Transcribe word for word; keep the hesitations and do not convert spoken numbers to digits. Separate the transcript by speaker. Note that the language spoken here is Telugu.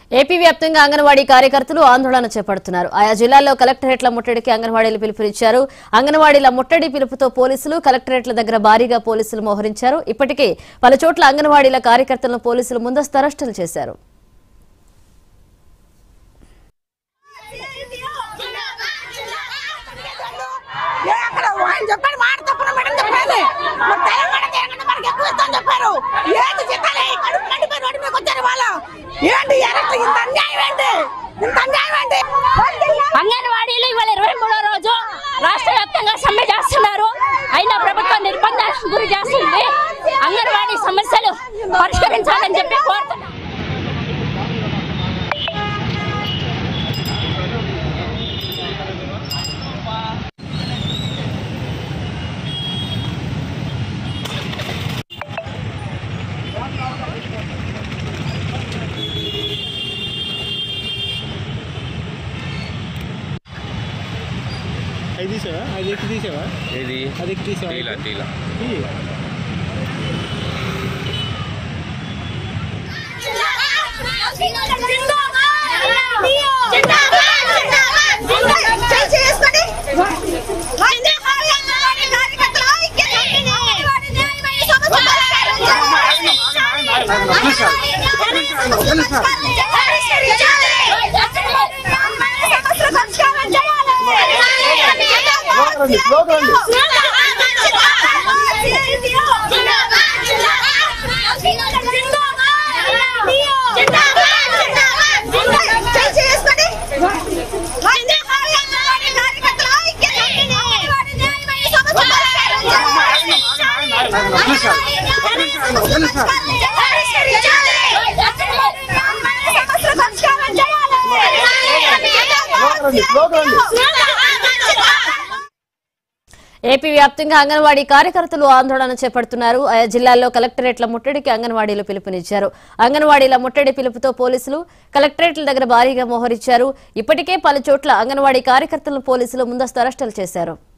Speaker 1: ఏపీ వ్యాప్తంగా అంగన్వాడీ కార్యకర్తలు ఆందోళన చేపడుతున్నారు. ఆయా జిల్లాల్లో కలెక్టరేట్ల ముట్టడికి అంగన్వాడీలు పిలుపునిచ్చారు. అంగన్వాడీల ముట్టడి పిలుపుతో పోలీసులు కలెక్టరేట్ల దగ్గర భారీగా పోలీసులు మోహరించారు. ఇప్పటికే పలు చోట్ల అంగన్వాడీల కార్యకర్తలను పోలీసులు ముందస్తు అరెస్టులు చేశారు.
Speaker 2: అంగన్వాడీలు ఇవాళ ఇరవై మూడో రోజు రాష్ట్ర వ్యాప్తంగా సమ్మె చేస్తున్నారు. అయినా ప్రభుత్వం నిర్బంధాలకు గురి చేస్తుంది. అంగన్వాడీ సమస్యలు పరిష్కరించాలని చెప్పి కోరుతున్నారు.
Speaker 3: అది తీసావా అది ఎక్కి తీసావా
Speaker 4: ఏది
Speaker 3: అది ఎక్కి తీసావా
Speaker 4: తీలా తీలా
Speaker 1: ఏపీ వ్యాప్తంగా అంగన్వాడీ కార్యకర్తలు ఆందోళన చేపడుతున్నారు. ఆయా జిల్లాల్లో కలెక్టరేట్ల ముట్టడికి అంగన్వాడీలు పిలుపునిచ్చారు. అంగన్వాడీల ముట్టడి పిలుపుతో పోలీసులు కలెక్టరేట్ల దగ్గర భారీగా మోహరించారు. ఇప్పటికే పలు చోట్ల అంగన్వాడీ కార్యకర్తలను పోలీసులు ముందస్తు అరెస్టులు చేశారు.